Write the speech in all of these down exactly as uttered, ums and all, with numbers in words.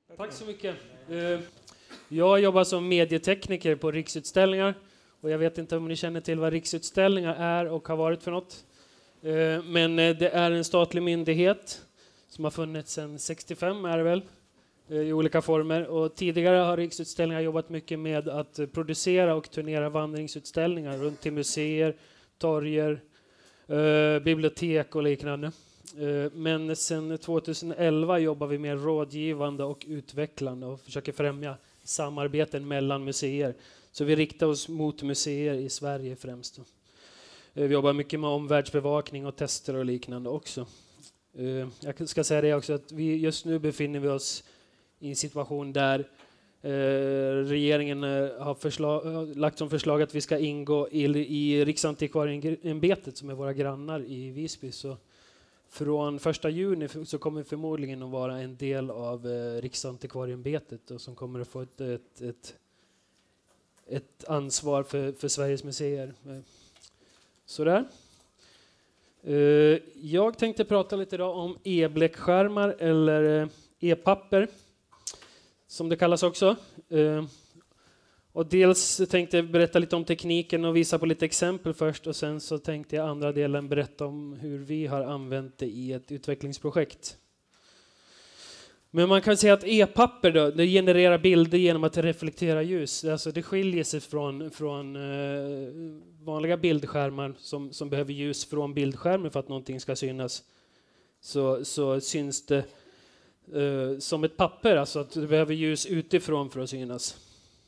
Tack så mycket. Jag jobbar som medietekniker på Riksutställningar och jag vet inte om ni känner till vad Riksutställningar är och har varit för något. Men det är en statlig myndighet som har funnits sedan sextiofem är det väl, i olika former. Och tidigare har Riksutställningar jobbat mycket med att producera och turnera vandringsutställningar runt till museer, torger, bibliotek och liknande. Men sedan tjugoelva jobbar vi med rådgivande och utvecklande och försöker främja samarbeten mellan museer. Så vi riktar oss mot museer i Sverige främst. Vi jobbar mycket med omvärldsbevakning och tester och liknande också. Jag ska säga det också att vi just nu befinner vi oss i en situation där regeringen har förslag, lagt som förslag att vi ska ingå i, i Riksantikvarieämbetet som är våra grannar i Visby. Så från första juni så kommer förmodligen att vara en del av eh, Riksantikvarieämbetet och som kommer att få ett, ett, ett, ett ansvar för, för Sveriges museer. Sådär. Eh, jag tänkte prata lite idag om e-bläckskärmar eller eh, e-papper som det kallas också. Eh, och dels tänkte jag berätta lite om tekniken och visa på lite exempel först och sen så tänkte jag andra delen berätta om hur vi har använt det i ett utvecklingsprojekt. Men man kan säga att e-papper då, det genererar bilder genom att reflektera ljus. Alltså det skiljer sig från, från eh, vanliga bildskärmar som, som behöver ljus från bildskärmen för att någonting ska synas. Så, så syns det eh, som ett papper, alltså att du behöver ljus utifrån för att synas.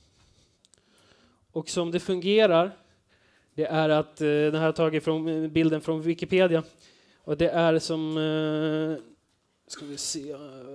Och som det fungerar, det är att eh, den här har tagit från bilden från Wikipedia. Och det är som, eh, ska vi se, eh,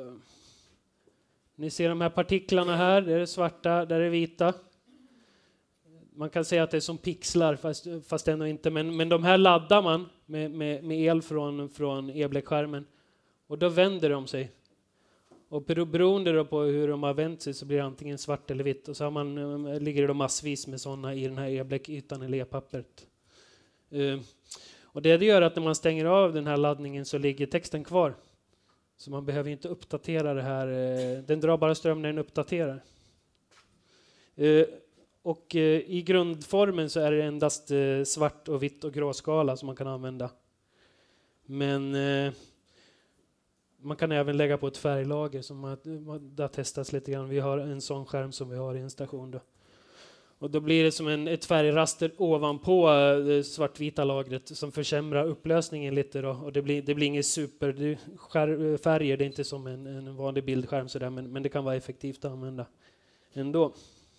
ni ser de här partiklarna här, det är svarta, där är vita. Man kan säga att det är som pixlar, fast, fast ändå inte. Men, men de här laddar man med, med, med el från, från e-bläckskärmen. Och då vänder de sig. Och beroende då på hur de har vänt sig så blir det antingen svart eller vitt. Och så har man, ligger det då massvis med sådana i den här e-bläckytan eller e-pappret. Uh, och det, det gör att när man stänger av den här laddningen så ligger texten kvar. Så man behöver inte uppdatera det här. Uh, den drar bara ström när den uppdaterar. Uh, och uh, i grundformen så är det endast uh, svart och vitt och gråskala som man kan använda. Men uh, man kan även lägga på ett färglager som har, det har testats lite grann. Vi har en sån skärm som vi har i en station då. Och då blir det som en, ett färgraster ovanpå det svartvita lagret som försämrar upplösningen lite då. Och det blir, det blir inget super det, skär, färger, det är inte som en, en vanlig bildskärm sådär, men, men det kan vara effektivt att använda ändå.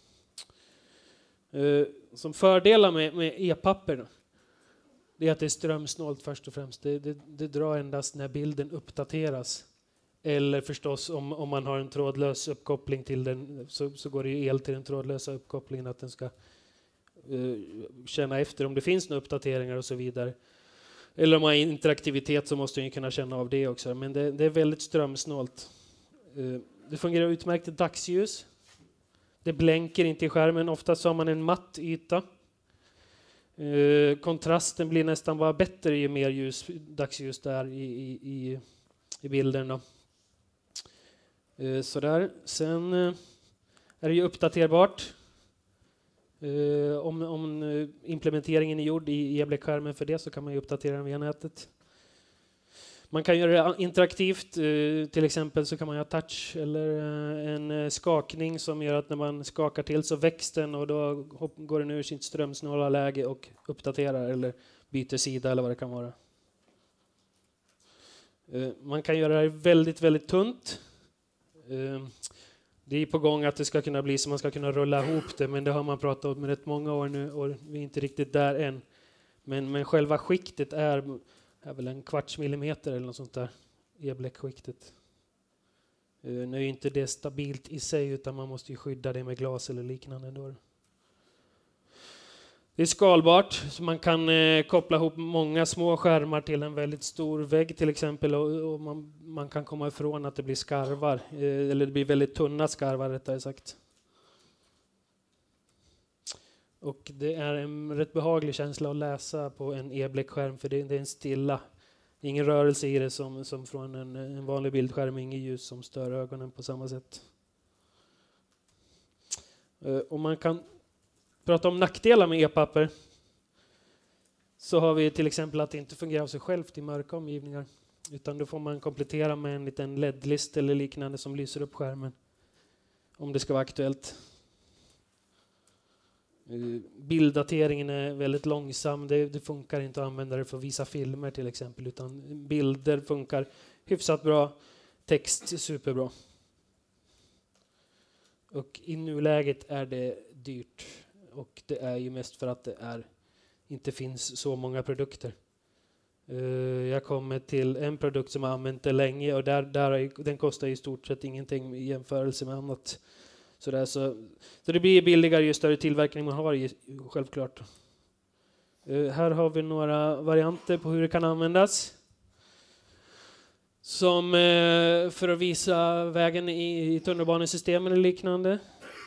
Uh, som fördelar med, med e-papper då, det är att det är strömsnålt först och främst. Det, det, det drar endast när bilden uppdateras. Eller förstås om, om man har en trådlös uppkoppling till den så, så går det ju el till den trådlösa uppkopplingen att den ska uh, känna efter om det finns några uppdateringar och så vidare. Eller om man har interaktivitet så måste den kunna känna av det också. Men det, det är väldigt strömsnålt. Uh, det fungerar utmärkt i dagsljus. Det blänker inte i skärmen. Oftast har man en matt yta. Uh, kontrasten blir nästan bara bättre ju mer ljus, dagsljus där i, i, i, i bilden då. Uh, sådär. Sen uh, är det ju uppdaterbart. Uh, om, om uh, implementeringen är gjord i e-bläckskärmen för det så kan man ju uppdatera den via nätet. Man kan göra det interaktivt, uh, till exempel så kan man göra touch eller uh, en uh, skakning som gör att när man skakar till så växer den och då hopp, går den ur sitt strömsnåla läge och uppdaterar eller byter sida eller vad det kan vara. Uh, man kan göra det väldigt, väldigt tunt. Uh, det är på gång att det ska kunna bli så man ska kunna rulla ihop det, men det har man pratat om med rätt många år nu och vi är inte riktigt där än. Men, men själva skiktet är är väl en kvarts millimeter eller något sånt där, e-bläckskiktet. Uh, nu är inte det stabilt i sig utan man måste ju skydda det med glas eller liknande då. Det är skalbart så man kan uh, koppla ihop många små skärmar till en väldigt stor vägg till exempel och, och man, man kan komma ifrån att det blir skarvar uh, eller det blir väldigt tunna skarvar rättare sagt. Och det är en rätt behaglig känsla att läsa på en e-bläckskärm för det, det är en stilla, ingen rörelse i det som, som från en, en vanlig bildskärm, ingen ljus som stör ögonen på samma sätt. Uh, om man kan prata om nackdelar med e-papper, så har vi till exempel att det inte fungerar av sig självt i mörka omgivningar. Utan då får man komplettera med en liten L E D-list eller liknande som lyser upp skärmen. Om det ska vara aktuellt. Bilddateringen är väldigt långsam. Det, det funkar inte att använda det för att visa filmer till exempel. Utan bilder funkar hyfsat bra. Text är superbra. Och i nuläget är det dyrt. Och det är ju mest för att det är, inte finns så många produkter. Uh, jag kommer till en produkt som har använt det länge. Och där, där, den kostar i stort sett ingenting i jämförelse med annat. Så, där, så, så det blir billigare ju större tillverkning man har, självklart. Uh, här har vi några varianter på hur det kan användas. Som uh, för att visa vägen i, i tunnelbanesystemen eller liknande.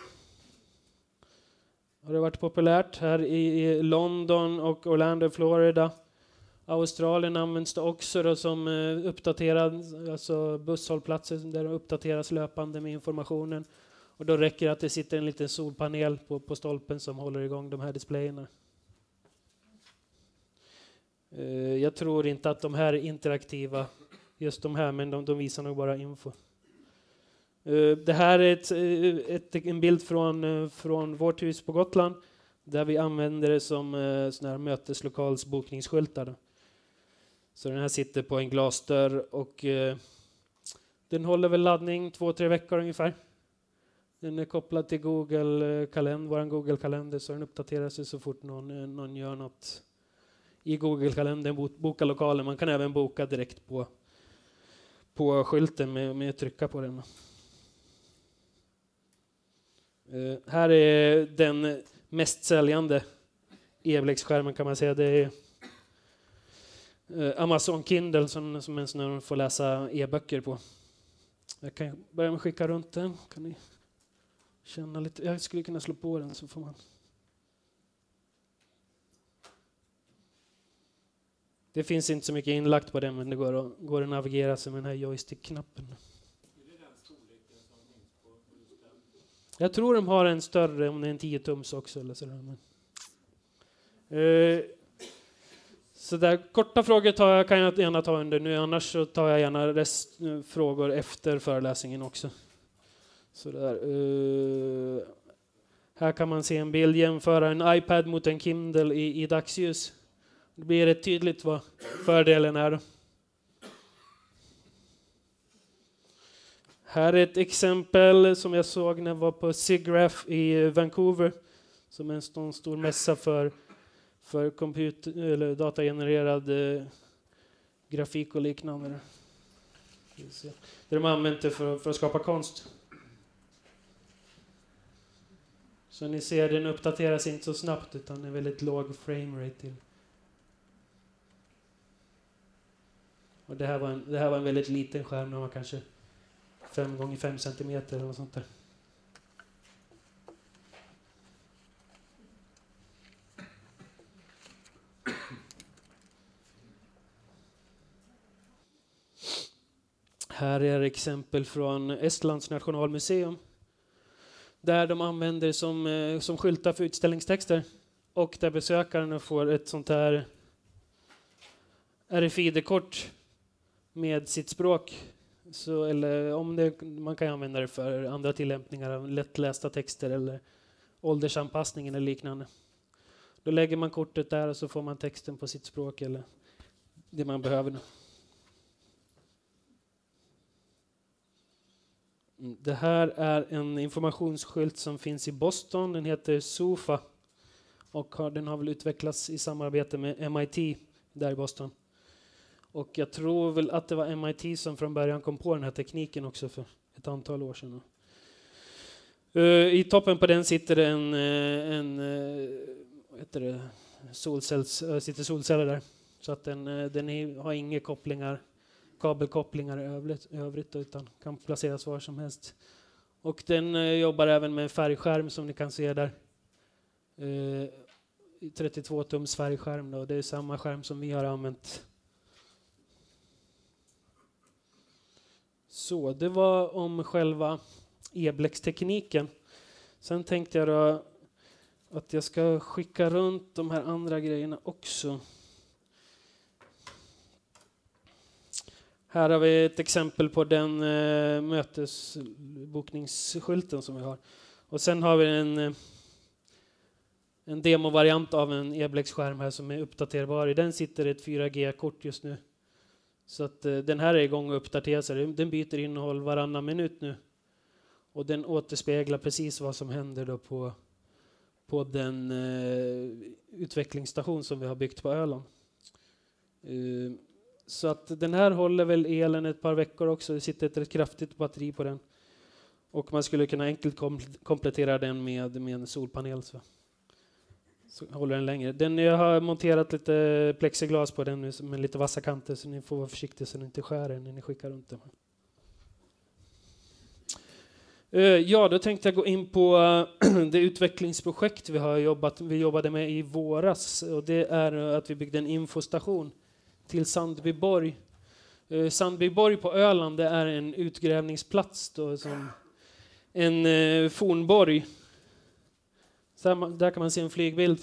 Har det varit populärt här i, i London och Orlando, Florida. Australien används det också då som uh, uppdaterad, alltså busshållplatser där de uppdateras löpande med informationen. Och då räcker det att det sitter en liten solpanel på, på stolpen som håller igång de här displayerna. Uh, jag tror inte att de här är interaktiva, just de här, men de, de visar nog bara info. Uh, det här är ett, ett, en bild från, uh, från vårt hus på Gotland, där vi använder det som uh, såna här möteslokalsbokningsskyltar. Då. Så den här sitter på en glasdörr och uh, den håller väl laddning två, tre veckor ungefär. Den är kopplad till Google kalender, våran Google kalender, så den uppdaterar sig så fort någon, någon gör något i Google kalendern, boka lokalen. Man kan även boka direkt på, på skylten med, med att trycka på den. Uh, här är den mest säljande e-bläcksskärmen kan man säga. Det är uh, Amazon Kindle som, som en sån här får läsa e-böcker på. Jag kan börja med att skicka runt den. Kan ni känna lite? Jag skulle kunna slå på den så får man. Det finns inte så mycket inlagt på den, men det går att, går att navigera sig med den här joystick-knappen. Är det den storleken som finns på just den? Jag tror de har en större, om det är en tio tums också. Eller så där. Uh, så där, korta frågor tar jag, kan jag gärna ta under nu, annars så tar jag gärna rest, uh, frågor efter föreläsningen också. Så där, uh, här kan man se en bild, jämföra en iPad mot en Kindle i, i dagsljus. Det blir rätt tydligt vad fördelen är. Här är ett exempel som jag såg när jag var på SIGGRAPH i Vancouver. Som är en stor, stor mässa för, för computer, eller datagenererad eh, grafik och liknande. Där de använt det för, för att skapa konst. Så ni ser, den uppdateras inte så snabbt utan är väldigt låg framerate till. Och det här var en, det här var en väldigt liten skärm, den var kanske fem gånger fem centimeter eller något sånt där. Här är exempel från Estlands nationalmuseum. Där de använder som, som skyltar för utställningstexter. Och där besökaren får ett sånt här R F I D-kort med sitt språk. Så, eller om det, man kan använda det för andra tillämpningar av lättlästa texter eller åldersanpassningen eller liknande. Då lägger man kortet där och så får man texten på sitt språk eller det man behöver. Det här är en informationsskylt som finns i Boston. Den heter SOFA och har, den har väl utvecklats i samarbete med M I T där i Boston. Och jag tror väl att det var M I T som från början kom på den här tekniken också för ett antal år sedan. Uh, I toppen på den sitter en, en uh, vad heter det, solcells, uh, sitter solceller där. Så att den, uh, den är, har inga kopplingar, kabelkopplingar i övrigt, i övrigt utan kan placeras var som helst. Och den uh, jobbar även med en färgskärm som ni kan se där. Uh, trettiotvå tums färgskärm då. Det är samma skärm som vi har använt. Så det var om själva e-bläckstekniken. Sen tänkte jag då att jag ska skicka runt de här andra grejerna också. Här har vi ett exempel på den eh, mötesbokningsskylten som vi har. Och sen har vi en, eh, en demovariant av en e-bläcksskärm här som är uppdaterbar. I den sitter ett fyra G-kort just nu. Så att eh, den här är igång och uppdaterar sig. Den byter innehåll varannan minut nu. Och den återspeglar precis vad som händer då på, på den eh, utvecklingsstation som vi har byggt på Öland. Uh, Så att den här håller väl elen ett par veckor också. Det sitter ett rätt kraftigt batteri på den. Och man skulle kunna enkelt kom- komplettera den med, med en solpanel. Så. så håller den längre. Den, jag har monterat lite plexiglas på den nu med lite vassa kanter. Så ni får vara försiktiga så ni inte skär den när ni skickar runt den. Uh, ja, då tänkte jag gå in på uh, det utvecklingsprojekt vi har jobbat, vi jobbade med i våras. Och det är uh, att vi byggde en infostation till Sandbyborg. Eh, Sandbyborg på Öland, det är en utgrävningsplats då, som en eh, fornborg. Så här, där kan man se en flygbild.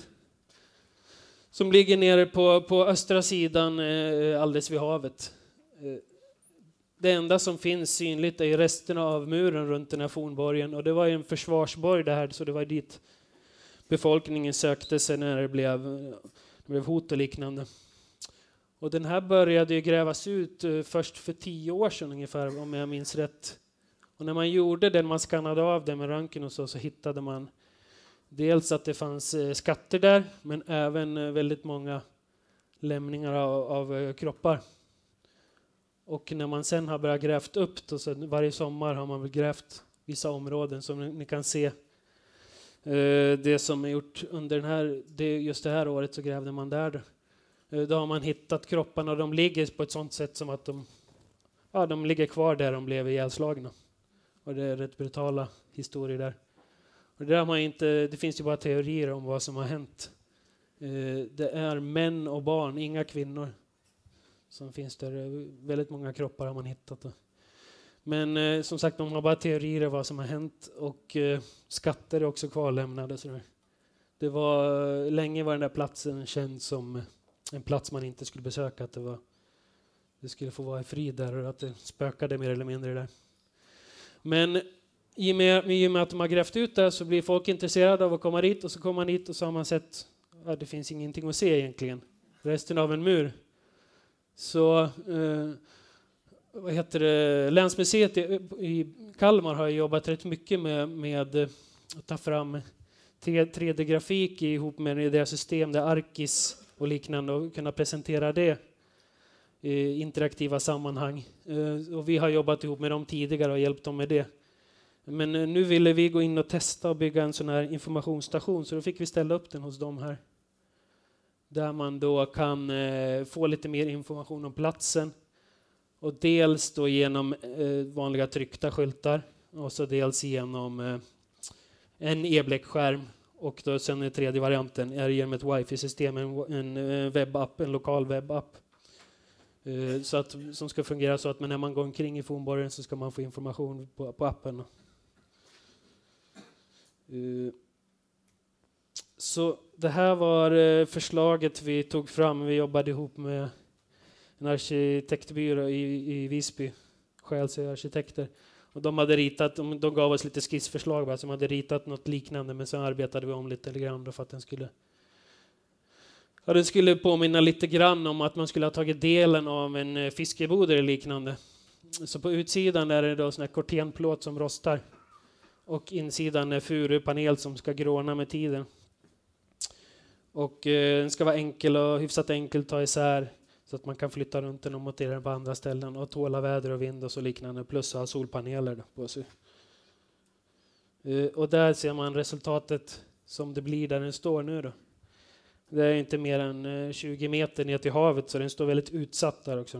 Som ligger nere på, på östra sidan eh, alldeles vid havet. Eh, det enda som finns synligt är resterna av muren runt den här fornborgen. Och det var en försvarsborg det här, så det var dit befolkningen sökte sig när det blev, det blev hot och liknande. Och den här började ju grävas ut uh, först för tio år sedan ungefär, om jag minns rätt. Och när man gjorde den, man skannade av den med röntgen och så, så hittade man dels att det fanns uh, skatter där, men även uh, väldigt många lämningar av, av uh, kroppar. Och när man sen har börjat grävt upp, då, så varje sommar har man väl grävt vissa områden som ni, ni kan se. Uh, det som är gjort under den här, det, just det här året så grävde man där. Då har man hittat kropparna och de ligger på ett sånt sätt som att de, ja, de ligger kvar där de blev ihjälslagna. Och det är rätt brutala historier där. Och det, där har man inte, det finns ju bara teorier om vad som har hänt. Det är män och barn, inga kvinnor som finns där. Väldigt många kroppar har man hittat. Men som sagt, de har bara teorier om vad som har hänt. Och skatter är också kvarlämnade. Så det var, länge var den där platsen känd som en plats man inte skulle besöka, att det, var, det skulle få vara i frid där och att det spökade mer eller mindre där. Men i och med, i och med att de har grävt ut det så blir folk intresserade av att komma dit, och så kommer man dit och så har man sett att ja, det finns ingenting att se egentligen. Resten av en mur. Så eh, vad heter det? Länsmuseet i, i Kalmar har jobbat rätt mycket med, med att ta fram tre D-grafik ihop med deras system, där Arkis och liknande, och kunna presentera det i interaktiva sammanhang. Och vi har jobbat ihop med dem tidigare och hjälpt dem med det. Men nu ville vi gå in och testa och bygga en sån här informationsstation, så då fick vi ställa upp den hos dem här. Där man då kan få lite mer information om platsen. Och dels då genom vanliga tryckta skyltar, och så dels genom en e-bläckskärm. Och då sen den tredje varianten är genom ett wifi-system, en, en webbapp, en lokal webbapp. Uh, så att, som ska fungera så att när man går omkring i fornborgen så ska man få information på, på appen. Uh, så det här var uh, förslaget vi tog fram. Vi jobbade ihop med en arkitektbyrå i, i Visby, Själsö arkitekter. Och de hade ritat, de, de gav oss lite skissförslag bara, som hade ritat något liknande, men sen arbetade vi om lite grann för att den skulle ja, den skulle påminna lite grann om att man skulle ha tagit delen av en fiskebod eller liknande. Så på utsidan är det då sån här kortenplåt som rostar, och insidan är furupanel som ska gråna med tiden. Och eh, den ska vara enkel och hyfsat enkel att ta isär, så att man kan flytta runt den och montera den på andra ställen och tåla väder och vind och så liknande, plus ha solpaneler då på sig. Uh, och där ser man resultatet som det blir där den står nu då. Det är inte mer än uh, tjugo meter ner till havet, så den står väldigt utsatt där också.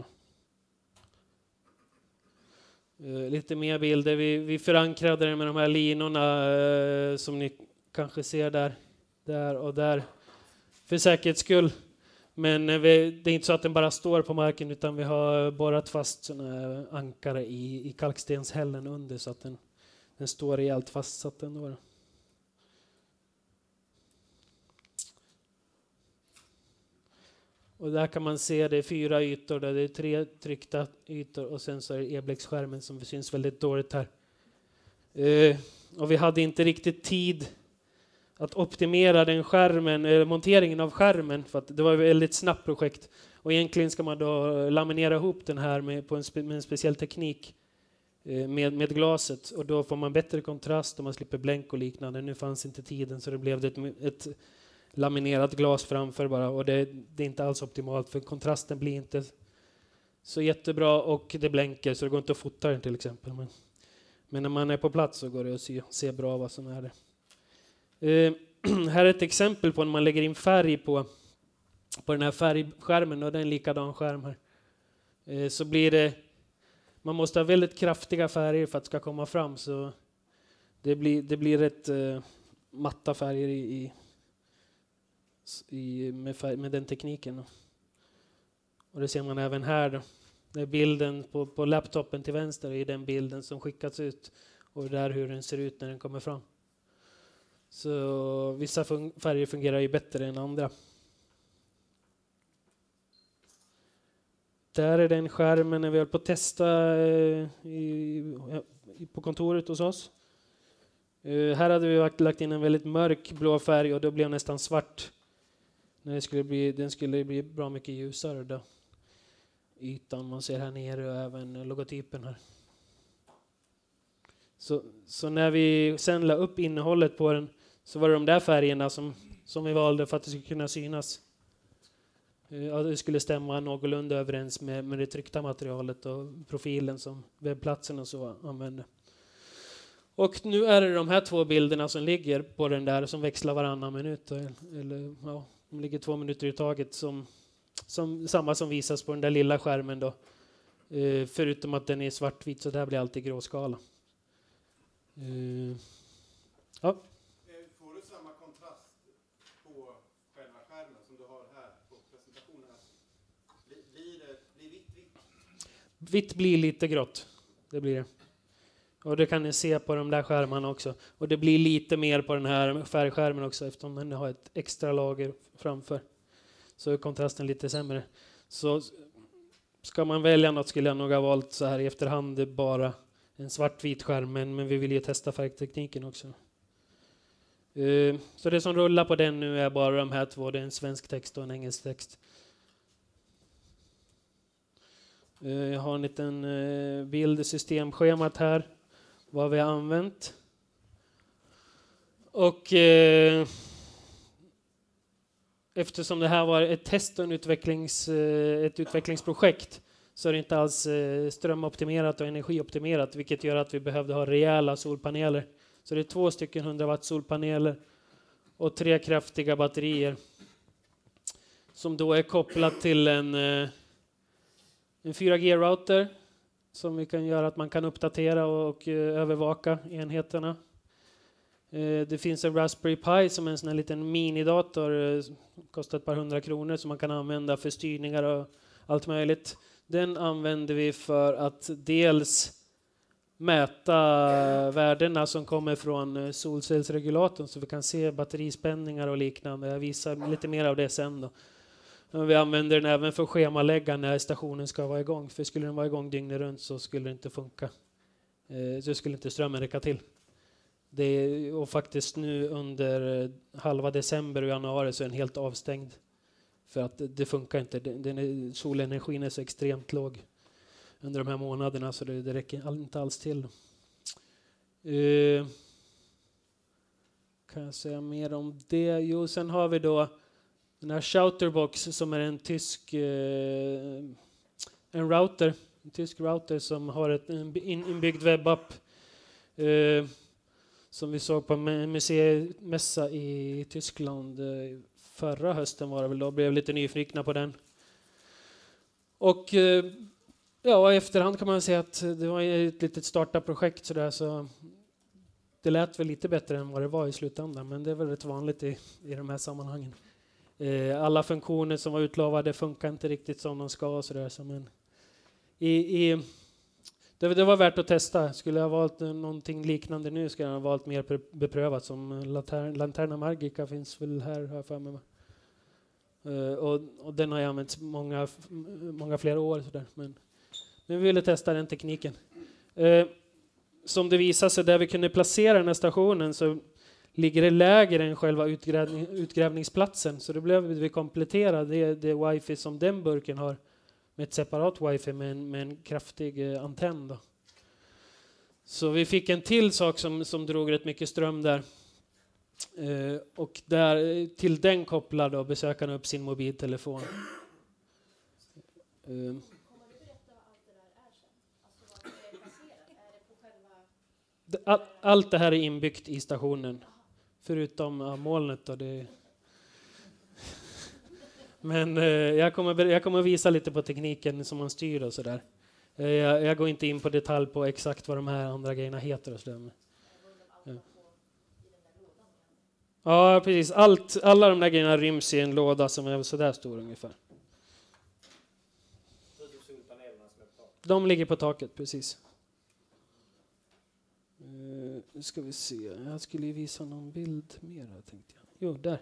Uh, lite mer bilder. Vi, vi förankrade den med de här linorna uh, som ni kanske ser där, där och där. För säkerhets skull. Men vi, det är inte så att den bara står på marken, utan vi har borrat fast såna ankare i, i kalkstenshällen under, så att den, den står rejält fastsatt ändå. Och där kan man se det är fyra ytor, där det är tre tryckta ytor och sen så är det e-bläcksskärmen som syns väldigt dåligt här. Eh, och vi hade inte riktigt tid att optimera den skärmen, eh, monteringen av skärmen, för att det var ett väldigt snabbt projekt. Och egentligen ska man då laminera ihop den här med, på en, spe, med en speciell teknik eh, med, med glaset. Och då får man bättre kontrast och man slipper blänk och liknande. Nu fanns inte tiden så det blev ett, ett laminerat glas framför bara. Och det, det är inte alls optimalt för kontrasten blir inte så jättebra och det blänker så det går inte att fota den till exempel. Men, men när man är på plats så går det att se, se bra vad som är det. Uh, här är ett exempel på när man lägger in färg på, på den här färgskärmen och det är en likadan skärm här. Uh, så blir det, man måste ha väldigt kraftiga färger för att det ska komma fram så det blir, det blir rätt uh, matta färger i, i, i med, färg, med den tekniken. Och det ser man även här då. Det är bilden på, på laptopen till vänster i den bilden som skickats ut och där hur den ser ut när den kommer fram. Så vissa fun- färger fungerar ju bättre än andra. Där är den skärmen när vi höll på att testa eh, i, i, på kontoret hos oss. Uh, här hade vi lagt in en väldigt mörk blå färg och då blev nästan svart. När det skulle bli, den skulle bli bra mycket ljusare då. Ytan man ser här nere och även logotypen här. Så, så när vi sen la upp innehållet på den så var det de där färgerna som, som vi valde för att det skulle kunna synas. Ja, det skulle stämma någorlunda överens med, med det tryckta materialet och profilen som webbplatsen och så använde. Och nu är det de här två bilderna som ligger på den där som växlar varannan minut. Eller, ja, de ligger två minuter i taget som, som samma som visas på den där lilla skärmen då. Uh, förutom att den är svartvit så där blir alltid gråskala. Uh, ja. Får du samma kontrast på själva skärmen som du har här på presentationen? Blir, blir det blir vitt vitt? Vitt blir lite grått. Det blir det. Och det kan ni se på de där skärmarna också. Och det blir lite mer på den här färgskärmen också eftersom den har ett extra lager framför. Så är kontrasten lite sämre. Så ska man välja något skulle jag nog ha valt så här i efterhand det bara en svartvit skärm. Men, men vi vill ju testa färgtekniken också. Uh, så det som rullar på den nu är bara de här två. Det är en svensk text och en engelsk text. Uh, jag har en liten uh, bild i systemschemat här. Vad vi har använt. Och uh, eftersom det här var ett test och en utvecklings, uh, ett utvecklingsprojekt så är det inte alls uh, strömoptimerat och energioptimerat. Vilket gör att vi behövde ha rejäla solpaneler. Så det är två stycken hundra watt solpaneler och tre kraftiga batterier som då är kopplat till en, en fyra G-router som vi kan göra att man kan uppdatera och, och övervaka enheterna. Det finns en Raspberry Pi som är en sån här liten minidator, kostar ett par hundra kronor som man kan använda för styrningar och allt möjligt. Den använder vi för att dels mäta värdena som kommer från solcellsregulatorn så vi kan se batterispänningar och liknande. Jag visar lite mer av det sen då. Men vi använder den även för att schemalägga när stationen ska vara igång. För skulle den vara igång dygnet runt så skulle det inte funka. Så skulle inte strömmen räcka till. Det är, och faktiskt nu under halva december och januari så är den helt avstängd. För att det, det funkar inte. Den är, solenergin är så extremt låg under de här månaderna så det, det räcker inte alls till. Uh, kan jag säga mer om det? Jo, sen har vi då den här Shouterbox som är en tysk uh, en router, en tysk router som har ett, en inbyggd webbapp uh, som vi såg på en museimässa i Tyskland uh, förra hösten var det väl då, blev lite nyfikna på den. Och uh, ja, i efterhand kan man säga att det var ett litet startup-projekt så där, så det lät väl lite bättre än vad det var i slutändan, men det är väl rätt vanligt i, i de här sammanhangen. Eh, alla funktioner som var utlovade funkar inte riktigt som de ska och så där, så men i, i det, det var värt att testa. Skulle jag ha valt någonting liknande nu skulle jag ha valt mer beprövat som Lanterna Magica finns väl här, har jag för mig. Uh, och, och den har jag använt många, många flera år. Så där. Men, men vi ville testa den tekniken. Uh, som det visar sig, där vi kunde placera den här stationen så ligger det lägre än själva utgrävning, utgrävningsplatsen. Så då blev vi komplettera det, det wifi som den burken har med ett separat wifi med en, med en kraftig uh, antenn. Då. Så vi fick en till sak som, som drog rätt mycket ström där. Uh, och där, till den kopplar då besökarna upp sin mobiltelefon. Uh. All, allt det här är inbyggt i stationen. Förutom ja, molnet. Då, det Men uh, jag, kommer, jag kommer visa lite på tekniken som man styr och sådär. Uh, jag, jag går inte in på detalj på exakt vad de här andra grejerna heter och sådär. Uh. Ja, precis. Allt, alla de där grejerna ryms i en låda som är så där stor ungefär. De ligger på taket, precis. Uh, nu ska vi se. Jag skulle visa någon bild mer här, tänkte jag. Jo, där.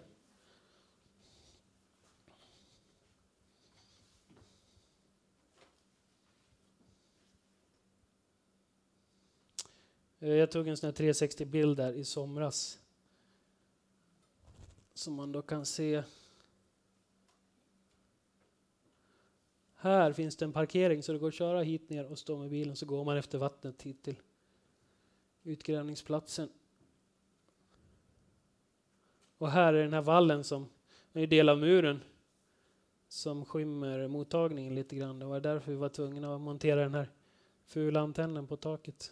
Uh, jag tog en sån här trehundrasextio-bild där i somras. Som man då kan se. Här finns det en parkering så det går att köra hit ner och stå med bilen, så går man efter vattnet hit till utgrävningsplatsen. Och här är den här vallen som är en del av muren som skymmer mottagningen lite grann. Det var därför vi var tvungna att montera den här fula antennen på taket.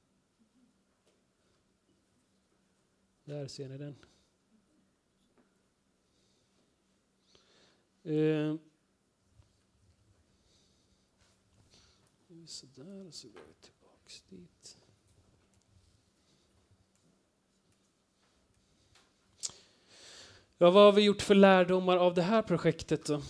Där ser ni den. Uh, så där, så går vi tillbaks dit. Ja, vad har vi gjort för lärdomar av det här projektet då?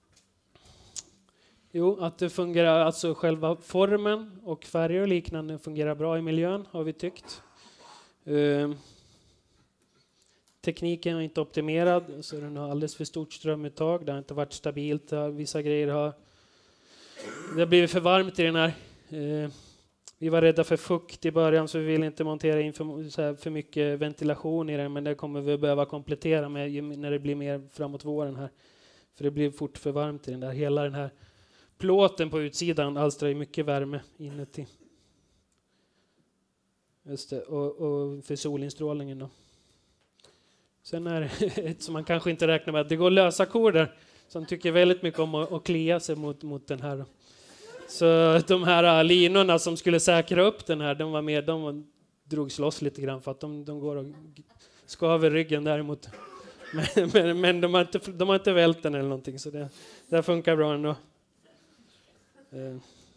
Jo, att det fungerar, alltså själva formen och färger och liknande fungerar bra i miljön, har vi tyckt. Uh, Tekniken är inte optimerad, så den har alldeles för stort strömuttag. Det har inte varit stabilt. Vissa grejer har... Det har blivit för varmt i den här. Eh, vi var rädda för fukt i början, så vi vill inte montera in för, så här, för mycket ventilation i den. Men det kommer vi behöva komplettera med när det blir mer framåt våren här. För det blir fort för varmt i den där. Hela den här plåten på utsidan alstrar ju mycket värme inuti. Just det, och, och för solinstrålningen då. Sen är det ett som man kanske inte räknar med, att det går lösa kor där som tycker väldigt mycket om att, att klia sig mot, mot den här. Så de här linorna som skulle säkra upp den här, de var med, de drogs loss lite grann för att de, de går och skaver ryggen däremot. Men, men, men de, har inte, de har inte vält den eller någonting, så det, det funkar bra ändå. Uh,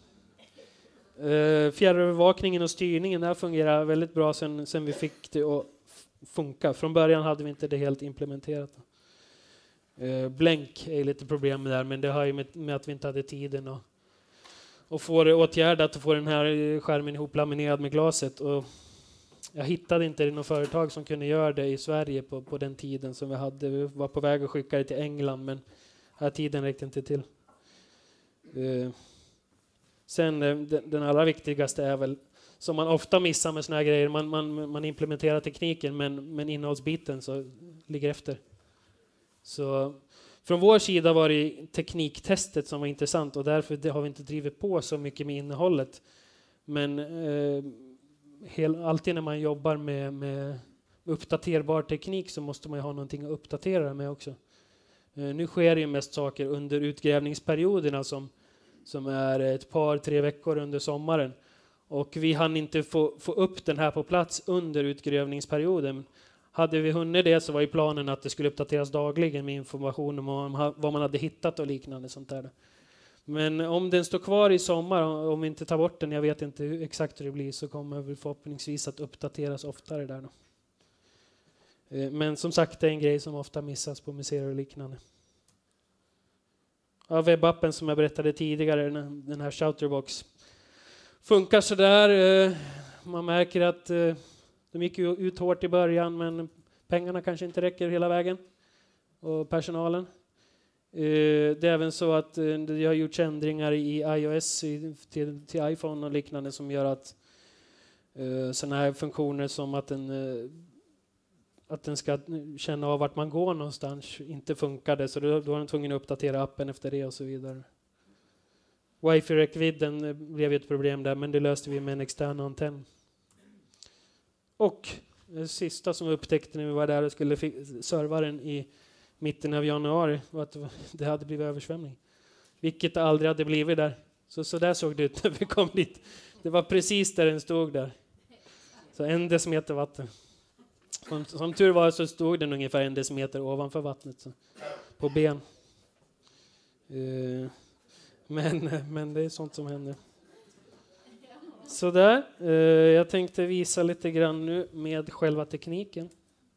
uh, fjärrövervakningen och styrningen där fungerar väldigt bra sen, sen vi fick det att funka. Från början hade vi inte det helt implementerat. Uh, blänk är lite problem med det här, men det har ju med, med att vi inte hade tiden och, och få det åtgärdat och få den här skärmen ihoplaminerad med glaset. Och jag hittade inte något företag som kunde göra det i Sverige på, på den tiden som vi hade. Vi var på väg att skicka det till England, men här tiden räckte inte till. Uh, sen uh, den, den allra viktigaste är väl, som man ofta missar med såna här grejer, man, man, man implementerar tekniken, men, men innehållsbiten så ligger efter. Så från vår sida var det tekniktestet som var intressant, och därför det har vi inte drivit på så mycket med innehållet. Men eh, hel, alltid när man jobbar med, med uppdaterbar teknik så måste man ju ha någonting att uppdatera med också. Eh, nu sker det ju mest saker under utgrävningsperioderna som, som är ett par, tre veckor under sommaren. Och vi hann inte få, få upp den här på plats under utgrävningsperioden. Hade vi hunnit det så var ju planen att det skulle uppdateras dagligen med information om vad man hade hittat och liknande sånt där. Men om den står kvar i sommar, om vi inte tar bort den, jag vet inte hur, exakt hur det blir, så kommer vi förhoppningsvis att uppdateras oftare där då. Men som sagt, det är en grej som ofta missas på museer och liknande. Ja, webbappen som jag berättade tidigare, den här Shouterbox, funkar så där. Man märker att de gick ut hårt i början, men pengarna kanske inte räcker hela vägen. Och personalen. Det är även så att det har gjorts ändringar i iOS till, till iPhone och liknande som gör att sådana här funktioner som att den, att den ska känna av vart man går någonstans inte funkade. Så då, då var den tvungen att uppdatera appen efter det och så vidare. Wifi-räckvidden blev ett problem där, men det löste vi med en extern antenn. Och det sista som vi upptäckte när vi var där och skulle serva den i mitten av januari var att det hade blivit översvämning. Vilket aldrig hade blivit där. Så, så där såg det ut när vi kom dit. Det var precis där den stod där. Så en decimeter vatten. Som, som tur var så stod den ungefär en decimeter ovanför vattnet. Så, på ben. Uh, men, men det är sånt som händer. Så där. Uh, jag tänkte visa lite grann nu med själva tekniken.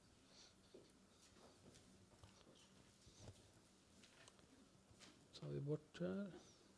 Så har vi bort här.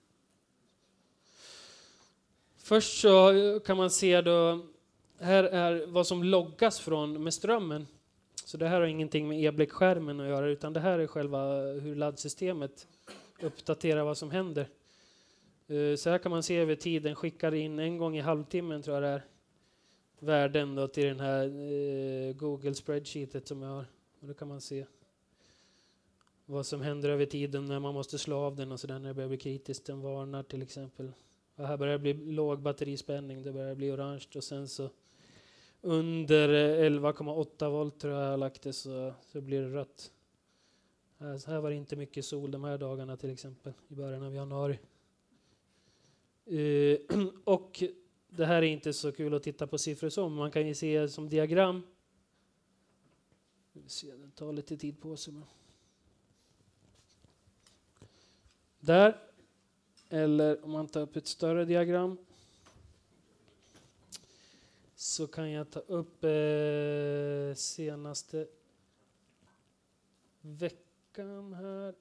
Först så kan man se då, här är vad som loggas från med strömmen. Så det här har ingenting med e-blickskärmen att göra, utan det här är själva hur laddsystemet uppdaterar vad som händer. Så här kan man se över tiden, skickar in en gång i halvtimmen tror jag det är, värden då till den här eh, Google spreadsheetet som jag har. Och då kan man se vad som händer över tiden när man måste slå av den och sådär när det börjar bli kritiskt. Den varnar till exempel. Och här börjar det bli låg batterispänning, det börjar bli orange och sen så under elva komma åtta volt tror jag jag har lagt det så, så blir det rött. Här, här var det inte mycket sol de här dagarna till exempel i början av januari. Uh, och det här är inte så kul att titta på siffror som. Man kan ju se som diagram. Vi ser, det tar lite tid på sig. Där. Eller om man tar upp ett större diagram. Så kan jag ta upp eh, senaste veckan här.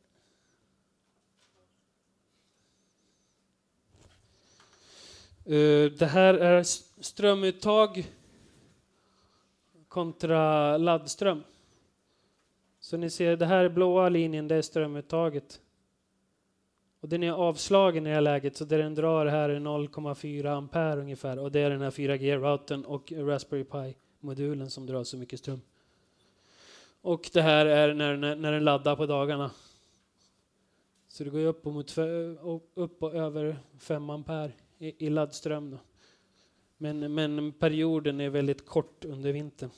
Uh, det här är strömuttag kontra laddström. Så ni ser, det här blåa linjen, det är strömuttaget. Och den är avslagen i det här läget, så det den drar här är noll komma fyra ampere ungefär. Och det är den här fyra G-routern och Raspberry Pi-modulen som drar så mycket ström. Och det här är när, när, när den laddar på dagarna. Så det går upp, mot, upp och över fem ampere i, i laddström. Då. Men, men perioden är väldigt kort under vintern.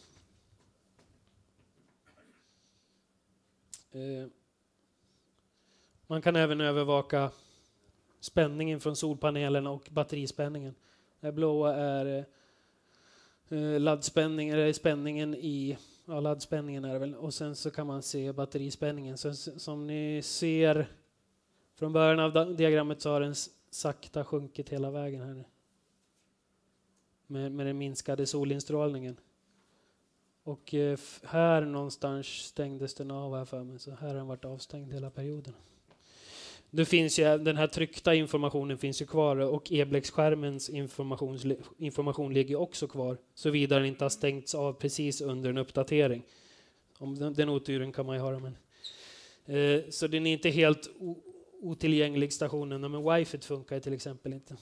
Eh. Man kan även övervaka spänningen från solpanelen och batterispänningen. Det blåa är eh, laddspänningen, eller spänningen i ja, laddspänningen är det väl. Och sen så kan man se batterispänningen. Så, som ni ser från början av diagrammet så har den sakta sjunkit hela vägen här. Med, med den minskade solinstrålningen. Och eh, här någonstans stängdes den av här för mig. Så här har den varit avstängd hela perioden. Det finns ju, den här tryckta informationen finns ju kvar och e-blickskärmens information, information ligger också kvar så vidare den inte har stängts av precis under en uppdatering. Om den, den oturen kan man ju ha det, men eh, så den är inte helt o, otillgänglig stationen, men wifi funkar till exempel inte.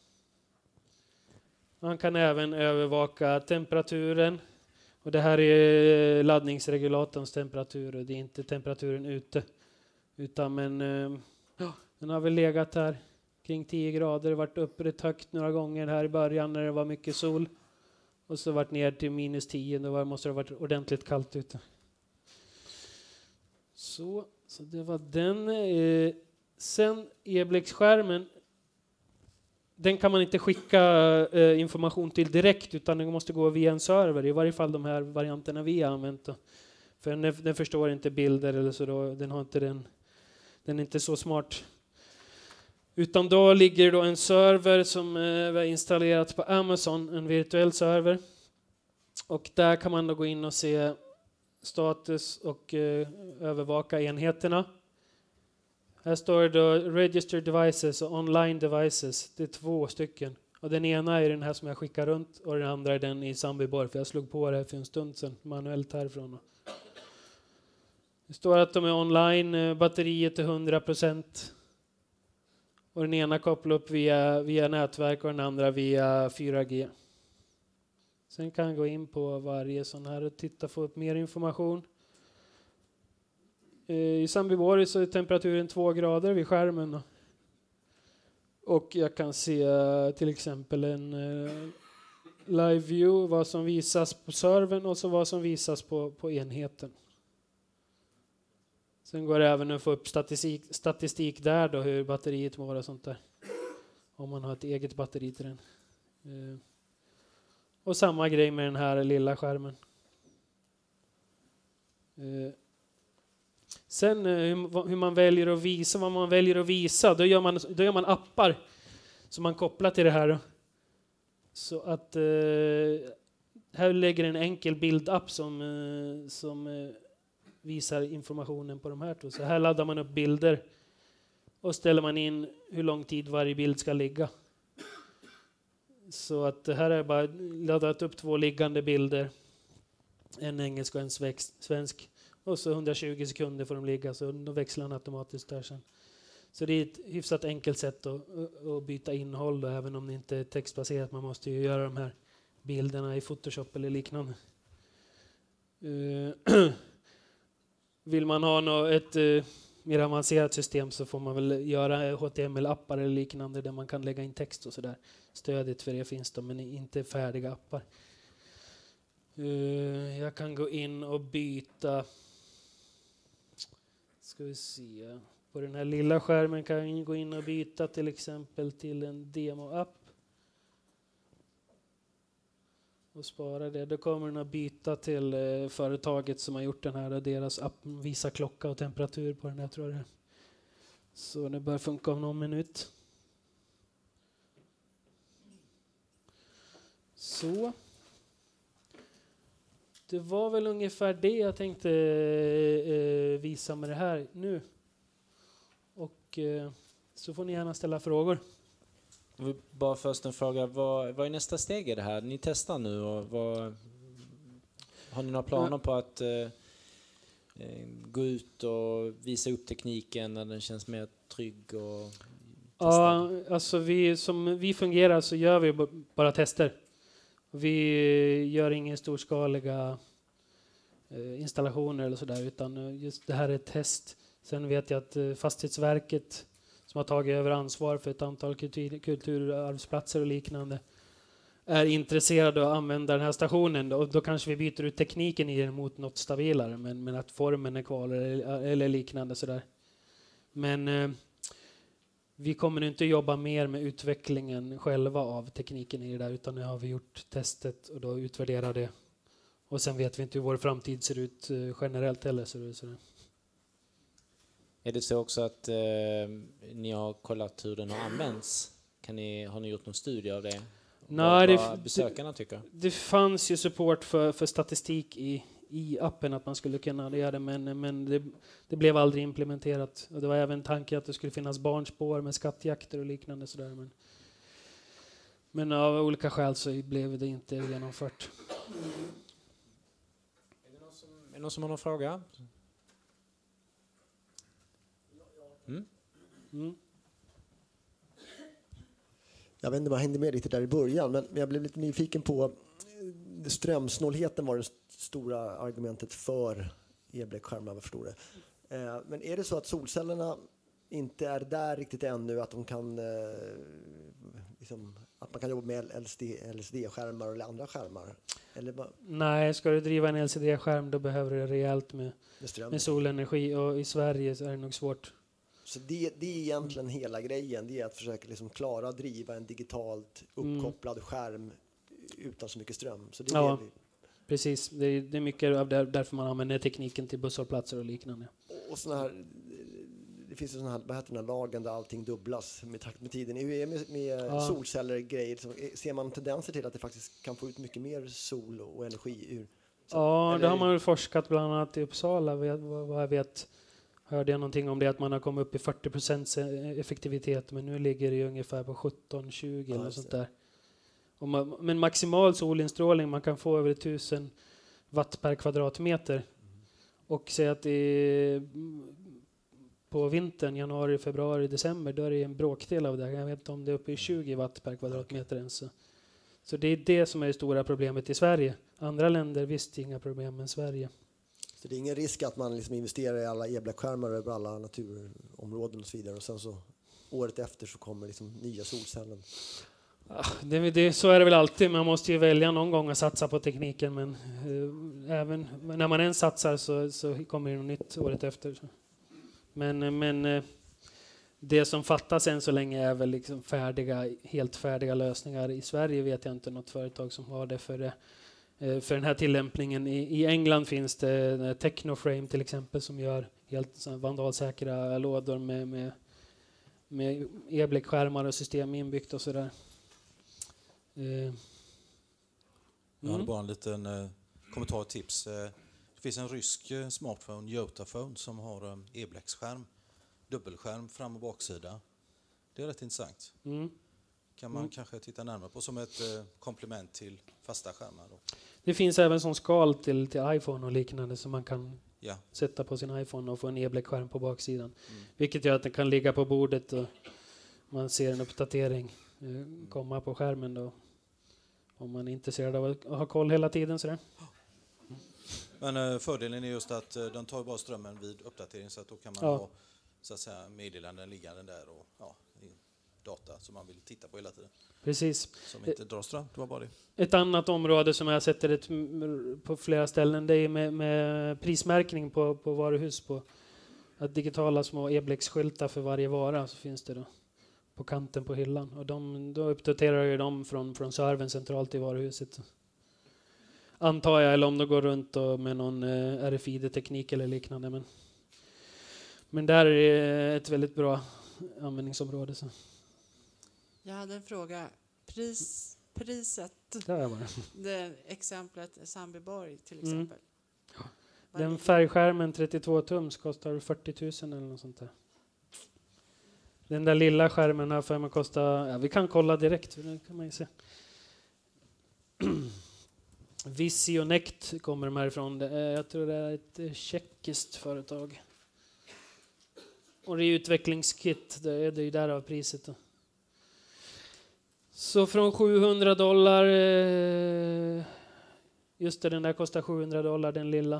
Man kan även övervaka temperaturen och det här är laddningsregulatorns temperatur och det är inte temperaturen ute utan men eh, ja, den har väl legat här kring tio grader, varit uppe rätt högt några gånger här i början när det var mycket sol. Och så varit ner till minus tio, då var, måste det ha varit ordentligt kallt ute. Så, så det var den. Eh, sen e-blickskärmen, den kan man inte skicka eh, information till direkt utan den måste gå via en server, i varje fall de här varianterna vi har använt. Då. För den, den förstår inte bilder eller så, då, den har inte den. Den är inte så smart. Utan då ligger då en server som eh, vi har installerat på Amazon, en virtuell server. Och där kan man då gå in och se status och eh, övervaka enheterna. Här står det då registered devices och online devices. Det är två stycken. Och den ena är den här som jag skickar runt och den andra är den i Sandbyborg. För jag slog på det för en stund sedan manuellt härifrån. Det står att de är online, batteriet är hundra procent. Och den ena kopplar upp via, via nätverk och den andra via fyra G. Sen kan jag gå in på varje sån här och titta, få upp mer information. I Sandbyborg så är temperaturen två grader vid skärmen. Och jag kan se till exempel en live view, vad som visas på servern och så vad som visas på, på enheten. Sen går det även att få upp statistik, statistik där då, hur batteriet mår och sånt där. Om man har ett eget batteri till den. Eh. Och samma grej med den här lilla skärmen. Eh. Sen eh, hur, hur man väljer att visa, vad man väljer att visa, då gör man, då gör man appar som man kopplar till det här då. Så att eh, här lägger en enkel bildapp som, eh, som eh, visar informationen på de här två. Så här laddar man upp bilder och ställer man in hur lång tid varje bild ska ligga. Så att här är bara laddat upp två liggande bilder. En engelsk och en svensk. Och så hundratjugo sekunder får de ligga, så då växlar den automatiskt där sen. Så det är ett hyfsat enkelt sätt att, att byta innehåll då, även om det inte är textbaserat. Man måste ju göra de här bilderna i Photoshop eller liknande. Uh, Vill man ha något, ett uh, mer avancerat system så får man väl göra H T M L-appar eller liknande där man kan lägga in text och sådär. Stödet för det finns då, men inte färdiga appar. Uh, jag kan gå in och byta. Ska vi se. På den här lilla skärmen kan jag gå in och byta till exempel till en demo-app. Och spara det. Då kommer den att byta till eh, företaget som har gjort den här. Deras app visar klocka och temperatur på den här, tror jag. Så det bör funka om någon minut. Så. Det var väl ungefär det jag tänkte eh, visa med det här nu. Och eh, så får ni gärna ställa frågor. Bara först en fråga, vad, vad är nästa steg i det här? Ni testar nu och vad, har ni några planer på att eh, gå ut och visa upp tekniken när den känns mer trygg och testa? Ja, alltså vi, som vi fungerar så gör vi bara tester. Vi gör inga storskaliga eh, installationer eller sådär, utan just det här är ett test. Sen vet jag att eh, Fastighetsverket som har tagit över ansvar för ett antal kultur, kulturarvsplatser och liknande är intresserade av att använda den här stationen. Och då kanske vi byter ut tekniken i den mot något stabilare, men, men att formen är kvar eller, eller liknande sådär. Men eh, vi kommer inte jobba mer med utvecklingen själva av tekniken i det där, utan nu har vi gjort testet och då utvärderar det. Och sen vet vi inte hur vår framtid ser ut eh, generellt heller. Så, så. Är det så också att eh, ni har kollat hur den har använts? Kan ni, har ni gjort någon studie av det? Nej, vad, vad det, besökarna tycker? Det fanns ju support för, för statistik i, i appen att man skulle kunna göra det, men, men det, det blev aldrig implementerat. Och det var även tanken att det skulle finnas barnspår med skattjakter och liknande sådär. Men, men av olika skäl så blev det inte genomfört. Är det någon som, är det någon som har någon fråga? Mm. Mm. Jag vet inte vad jag hängde med riktigt där i början, men jag blev lite nyfiken på strömsnålheten var det stora argumentet för elbläckskärmar, jag förstår det. Men är det så att solcellerna inte är där riktigt ännu, att de kan liksom, att man kan jobba med L C D-skärmar eller andra skärmar? Eller bara... Nej, ska du driva en L C D-skärm då behöver du rejält med, med, med solenergi, och i Sverige så är det nog svårt. Så det, det är egentligen mm. hela grejen, det är att försöka liksom klara att driva en digitalt uppkopplad mm. skärm utan så mycket ström. Så det är ja, det vi... precis. Det är, det är mycket av där, därför man använder tekniken till busshållplatser och liknande. Och, och såna här, det finns ju såna här, vad heter den här lagen där allting dubblas med takt med tiden. Hur är det med, med ja. solceller grejer? Så ser man tendenser till att det faktiskt kan få ut mycket mer sol och energi ur? Så, ja, eller... det har man väl forskat bland annat i Uppsala, vad jag vet. Hörde jag någonting om det, att man har kommit upp i fyrtio procent effektivitet, men nu ligger det ju ungefär på sjutton tjugo eller sånt där. Och man, men maximal solinstrålning, man kan få över tusen watt per kvadratmeter. Mm. Och säg att det är på vintern, januari, februari, december, då är det en bråkdel av det. Jag vet inte om det är uppe i tjugo watt per kvadratmeter ens. Så. så det är det som är det stora problemet i Sverige. Andra länder visst inga problem med Sverige. Så det är ingen risk att man liksom investerar i alla e-blackskärmar över alla naturområden och så vidare och sen så året efter så kommer liksom nya solceller. Det, det, så är det väl alltid. Man måste ju välja någon gång att satsa på tekniken, men eh, även när man ens satsar så, så kommer det något nytt året efter. Så. Men, men eh, det som fattas än så länge är väl liksom färdiga, helt färdiga lösningar. I Sverige vet jag inte något företag som har det för, eh, för den här tillämpningen. I, I England finns det Technoframe till exempel som gör helt så vandalsäkra lådor med, med, med e-blickskärmar och system inbyggt och sådär. Mm. Jag hade bara en liten eh, kommentar och tips. Eh, det finns en rysk eh, smartphone, Yotaphone, som har eh, e-bläcksskärm, dubbelskärm fram- och baksida. Det är rätt intressant. Mm. Kan man Mm. kanske titta närmare på som ett eh, komplement till fasta skärmar. Då. Det finns även som skal till, till iPhone och liknande som man kan Ja. sätta på sin iPhone och få en e-bläckskärm på baksidan. Mm. Vilket gör att den kan ligga på bordet och man ser en uppdatering eh, komma på skärmen då. Om man är intresserad av att ha koll hela tiden. Sådär. Men eh, fördelen är just att eh, den tar bara strömmen vid uppdatering, så att då kan man Ja. ha så att säga, meddelanden liggande där och ja, i data som man vill titta på hela tiden. Precis. Som inte drar ström, det var bara det. Ett annat område som jag sätter ett, på flera ställen, det är med, med prismärkning på, på varuhus. På att digitala små e-bläcksskyltar för varje vara, så finns det då på kanten på hyllan. Och de, då uppdaterar ju de från, från servern centralt i varuhuset. Antar jag, eller om de går runt och med någon eh, R F I D-teknik eller liknande. Men, men där är det ett väldigt bra användningsområde. Så. Jag hade en fråga. Pris, priset, Där var det. det exemplet Sandbyborg till Mm. exempel. Vad Den ligger- färgskärmen trettiotvå tums kostar fyrtio tusen eller något sånt där. Den där lilla skärmen här för mig kostar, ja, vi kan kolla direkt, för det kan man ju se. Visionect kommer de härifrån. Det är, jag tror det är ett eh, tjeckiskt företag. Och det är utvecklingskit, det är det är ju därav priset då. Så från sjuhundra dollar, eh, just det, den där kostar sjuhundra dollar, den lilla.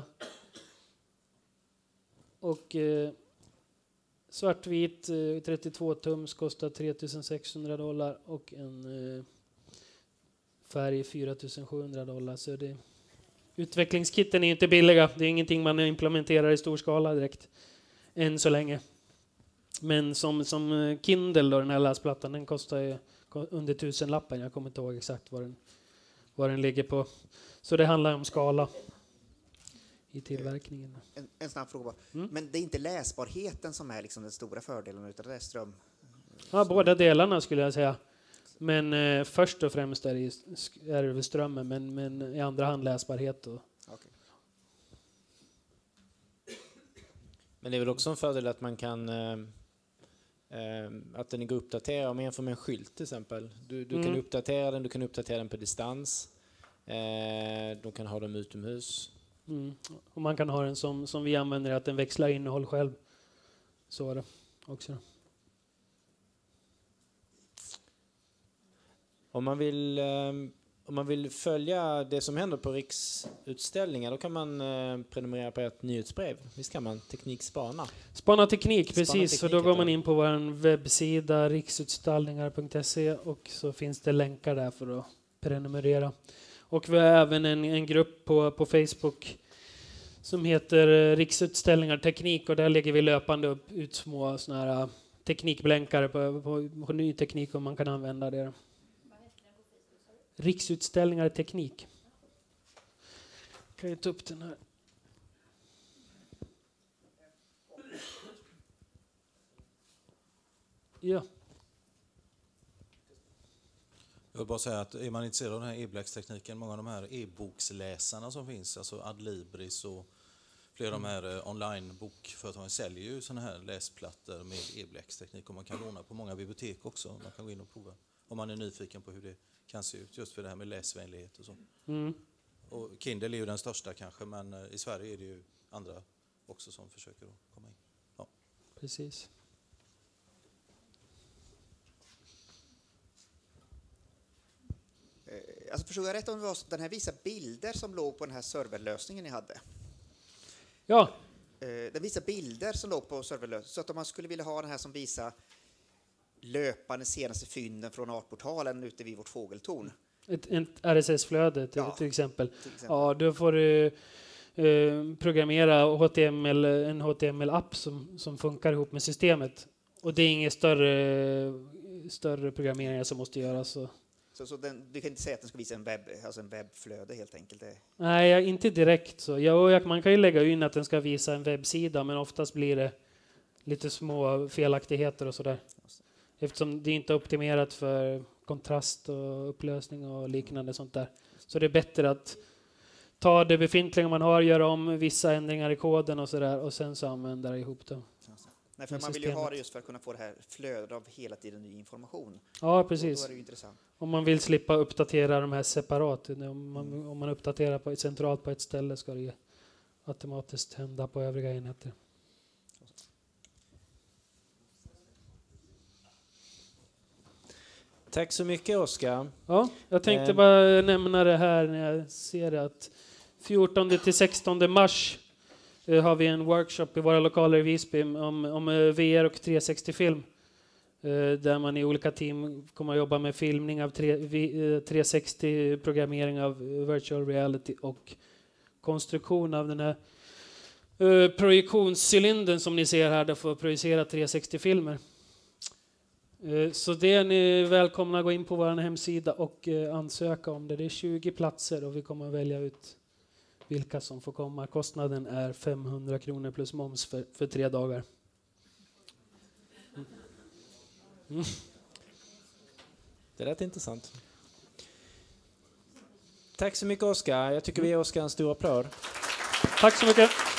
Och eh, svartvit eh, trettiotvå tums kostar tre tusen sexhundra dollar och en eh, färg fyra tusen sjuhundra dollar. Så det, utvecklingskitten är inte billiga. Det är ingenting man implementerar i stor skala direkt. Än så länge. Men som, som eh, Kindle då, den här läsplattan, den kostar ju ko- under tusenlappen. Jag kommer inte ihåg exakt vad den, vad den ligger på. Så det handlar om skala i tillverkningen. En, en snabb fråga bara. Mm. Men det är inte läsbarheten som är liksom den stora fördelen, utan det är ström. Ja, båda delarna skulle jag säga. Men eh, först och främst är det, ju, sk- är det väl strömmen, men, men i andra hand läsbarhet. Och, Okej. Men det är väl också en fördel att man kan eh, eh, att den går att uppdatera. Om man jämför med en skylt till exempel. Du, du Mm. kan uppdatera den, du kan uppdatera den på distans. Eh, de kan ha dem utomhus. mm, och man kan ha den som, som vi använder, att den växlar innehåll själv. Så är det också. Om man vill, eh, om man vill följa det som händer på Riksutställningar, då kan man eh, prenumerera på ett nyhetsbrev. Visst kan man? Teknikspana. Spana teknik, Spana precis. Så teknik då går heter man det. in på vår webbsida riksutställningar punkt se och så finns det länkar där för att prenumerera. Och vi har även en, en grupp på, på Facebook som heter eh, Riksutställningar teknik, och där lägger vi löpande upp ut små såna här eh, teknikblänkare på, på, på ny teknik, och man kan använda det. Riksutställningar teknik. Kan jag ta upp den här. Ja. Jag vill bara säga att är man intresserad av den här e-bläckstekniken, många av de här e-boksläsarna som finns, alltså Adlibris och flera av de här eh, online-bokföretagen säljer ju sådana här läsplattor med e-bläcksteknik, och man kan låna på många bibliotek också. Man kan gå in och prova om man är nyfiken på hur det kan se ut, just för det här med läsvänlighet och så. Mm. Och Kindle är ju den största kanske, men eh, i Sverige är det ju andra också som försöker att komma in. Ja. Precis. Alltså förstod jag rätt om det var den här visa bilder som låg på den här serverlösningen ni hade? Ja, Eh, Den visar bilder som låg på serverlösningen. Så att om man skulle vilja ha den här som visar löpande senaste fynden från artportalen ute vid vårt fågeltorn. ett, ett R S S-flöde till, Ja, till exempel. Till exempel. Ja, då får du eh, programmera H T M L, en H T M L-app som, som funkar ihop med systemet. Och det är inga större, större programmeringar som måste göras. Så. Så, så den, du kan inte säga att den ska visa en, webb, alltså en webbflöde helt enkelt? Det, Nej, jag- inte direkt så. Ja, jag, man kan ju lägga in att den ska visa en webbsida, men oftast blir det lite små felaktigheter och sådär. Eftersom det inte är optimerat för kontrast och upplösning och liknande sånt där. Så det är bättre att ta det befintliga man har, göra om vissa ändringar i koden och sådär och sen så använda det ihop dem. nej, för Med man vill ju ha systemet. det just för att kunna få det här flödet av hela tiden ny information. Ja, Och då precis. är det ju intressant. Om man vill slippa uppdatera de här separat. Om man, om man uppdaterar på, centralt på ett ställe ska det automatiskt hända på övriga enheter. Tack så mycket, Oskar. Ja, jag tänkte Eh. bara nämna det här när jag ser att fjortonde till sextonde mars eh, har vi en workshop i våra lokaler i Visby om, om eh, V R och trehundrasextio-film. Eh, där man i olika team kommer att jobba med filmning av tre, vi, eh, trehundrasextio, programmering av eh, virtual reality och konstruktion av den här eh, projektionscylindern som ni ser här, där får projicera trehundrasextio-filmer. Eh, Så det är ni välkomna att gå in på vår hemsida och eh, ansöka om det. Det är tjugo platser och vi kommer att välja ut vilka som får komma. Kostnaden är femhundra kronor plus moms för, för tre dagar. Mm. Det lät intressant. Tack så mycket, Oskar. Jag tycker vi ger Oskar en stor applåd. Tack så mycket.